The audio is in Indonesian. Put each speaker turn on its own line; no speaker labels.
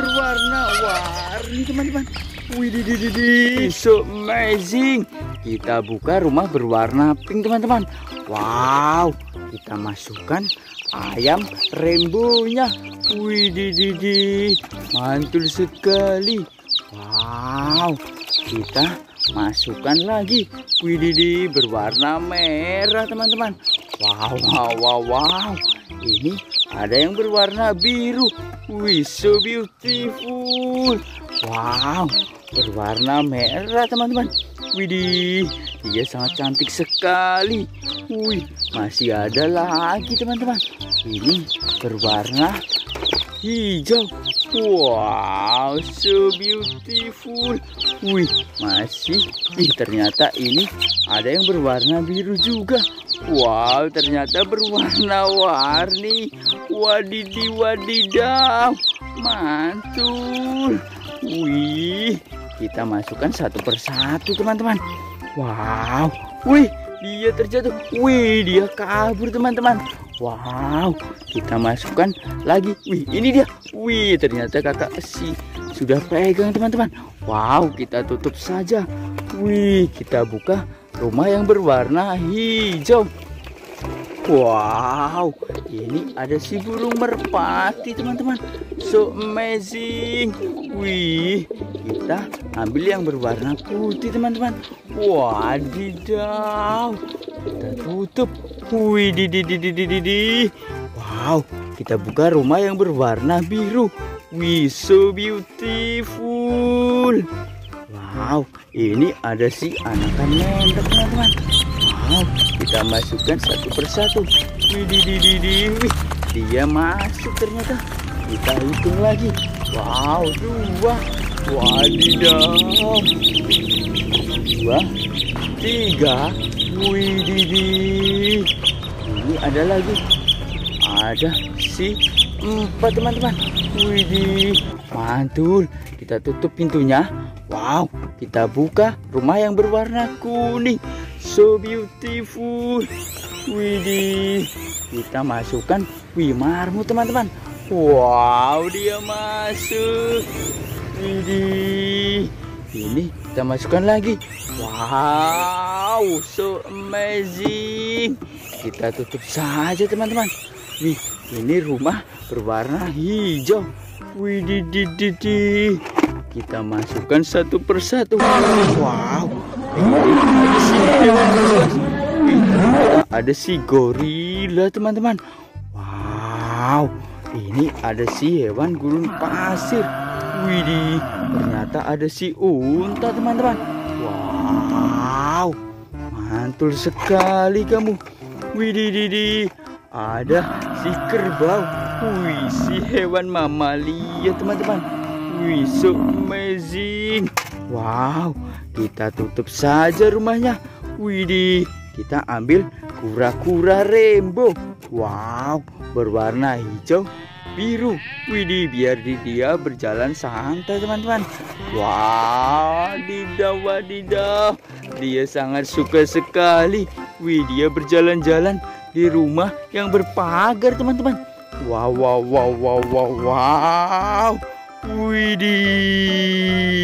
berwarna-warni teman-teman. Widih, so amazing. Kita buka rumah berwarna pink teman-teman. Wow, kita masukkan ayam rainbow-nya. Widih, mantul sekali. Wow, kita masukkan lagi. Widih, berwarna merah teman-teman. Wow. Ini ada yang berwarna biru. Wih, so beautiful. Wow, berwarna merah teman-teman. Widih, dia sangat cantik sekali. Wih, masih ada lagi teman-teman. Ini berwarna hijau. Wow, so beautiful. Wih, masih. Ternyata ini ada yang berwarna biru juga. Wow, ternyata berwarna-warni. Wadidaw, mantul. Wih, kita masukkan satu persatu teman-teman. Wow, wih, dia terjatuh. Wih, dia kabur teman-teman. Wow, kita masukkan lagi. Wih, ini dia. Wih, ternyata kakak sudah pegang teman-teman. Wow, kita tutup saja. Wih, kita buka rumah yang berwarna hijau. Wow, ini ada si burung merpati teman-teman. So amazing. Wih, kita ambil yang berwarna putih teman-teman. Wadidaw, kita tutup. Wih, wow, kita buka rumah yang berwarna biru. Wih, so beautiful. Wow, ini ada si anakan nendok teman-teman. Wow, kita masukkan satu persatu. Wih, dia masuk ternyata. Kita hitung lagi. Wow, 2. Wadidaw. 2, 3. Wih, ini ada lagi. Ada si 4 teman-teman. Wih, mantul. Kita tutup pintunya. Wow, kita buka rumah yang berwarna kuning. So beautiful. Widih, kita masukkan marmut teman-teman. Wow, dia masuk. Widih, ini kita masukkan lagi. Wow, so amazing. Kita tutup saja teman-teman. Wih, ini rumah berwarna hijau. Widih, kita masukkan satu persatu. Wow, ada si gorila teman-teman. Wow, ini ada si hewan gurun pasir. Widih, ternyata ada si unta teman-teman. Wow, mantul sekali kamu. Widih, ada si kerbau. Wih, si hewan mamalia teman-teman. Wih, so amazing. Wow, kita tutup saja rumahnya. Widih, kita ambil kura-kura rainbow. Wow, berwarna hijau biru. Widih, biar dia berjalan santai teman-teman. Wadidaw, dia sangat suka sekali. Wih, dia berjalan-jalan di rumah yang berpagar teman-teman. Wow. Widih.